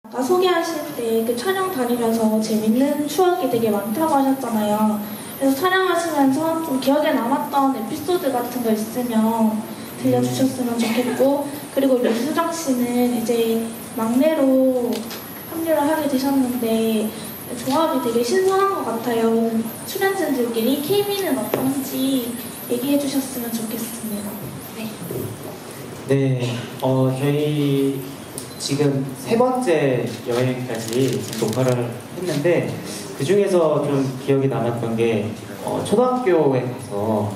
아까 소개하실 때 그 촬영 다니면서 재밌는 추억이 되게 많다고 하셨잖아요. 그래서 촬영하시면서 좀 기억에 남았던 에피소드 같은 거 있으면 들려주셨으면 좋겠고, 그리고 윤수정 씨는 이제 막내로 합류를 하게 되셨는데 조합이 되게 신선한 것 같아요. 출연진들끼리 케미는 어떤지 얘기해 주셨으면 좋겠습니다. 네, 저희 지금 3번째 여행까지 녹화를 했는데 그 중에서 좀 기억이 남았던 게 초등학교에 가서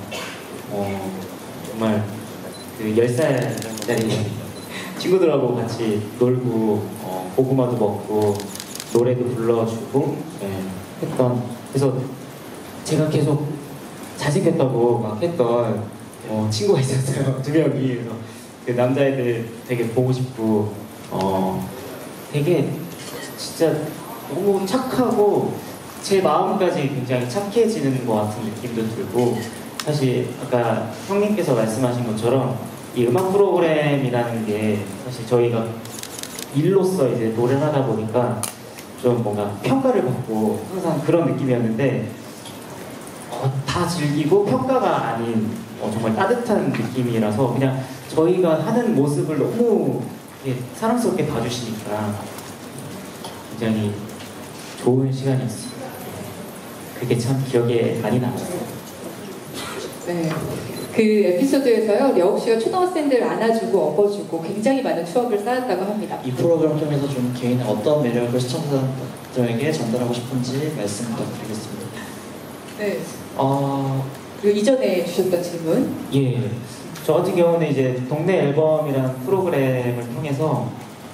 정말 그 10살짜리 친구들하고 같이 놀고 고구마도 먹고 노래도 불러주고 했던, 그래서 제가 계속 잘생겼다고 막 했던 친구가 있었어요. 2명이. 그래서 그 남자애들 되게 보고 싶고 되게 진짜 너무 착하고 제 마음까지 굉장히 착해지는 것 같은 느낌도 들고, 사실 아까 형님께서 말씀하신 것처럼 이 음악 프로그램이라는 게 사실 저희가 일로서 이제 노래를 하다 보니까 좀 뭔가 평가를 받고 항상 그런 느낌이었는데 다 즐기고 평가가 아닌 정말 따뜻한 느낌이라서 그냥 저희가 하는 모습을 너무 사랑스럽게 봐주시니까 굉장히 좋은 시간이었습니다. 그게 참 기억에 많이 남았어요. 네, 그 에피소드에서요, 려욱 씨가 초등학생들 안아주고 업어주고 굉장히 많은 추억을 쌓았다고 합니다. 이 프로그램을 통해서 좀 개인의 어떤 매력을 시청자들에게 전달하고 싶은지 말씀 부탁드리겠습니다. 네. 그리고 이전에 주셨던 질문. 예. 저 같은 경우는 이제 동네 앨범이라는 프로그램을 통해서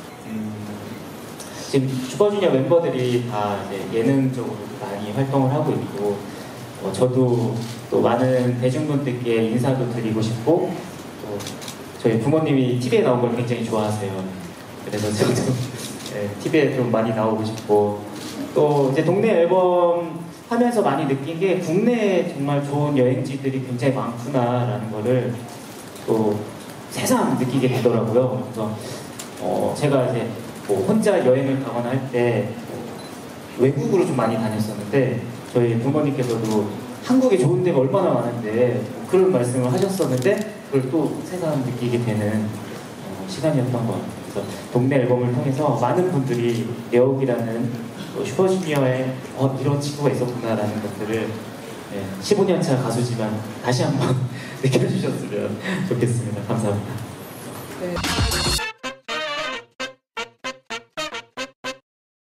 지금 슈퍼주니어 멤버들이 다 이제 예능적으로 많이 활동을 하고 있고, 저도 또 많은 대중분들께 인사도 드리고 싶고, 또 저희 부모님이 TV에 나온 걸 굉장히 좋아하세요. 그래서 저도 TV에 좀 많이 나오고 싶고, 또 이제 동네 앨범 하면서 많이 느낀 게 국내에 정말 좋은 여행지들이 굉장히 많구나라는 거를 또 새삼 느끼게 되더라고요. 그래서 제가 이제 뭐 혼자 여행을 가거나 할 때 외국으로 좀 많이 다녔었는데 저희 부모님께서도 한국에 좋은 데가 얼마나 많은데 그런 말씀을 하셨었는데 그걸 또 새삼 느끼게 되는 시간이었던 것 같아요. 그래서 동네 앨범을 통해서 많은 분들이 려욱이라는 슈퍼주니어에 이런 친구가 있었구나라는 것들을 15년차 가수지만 다시 한번 느껴주셨으면 좋겠습니다. 감사합니다. 네.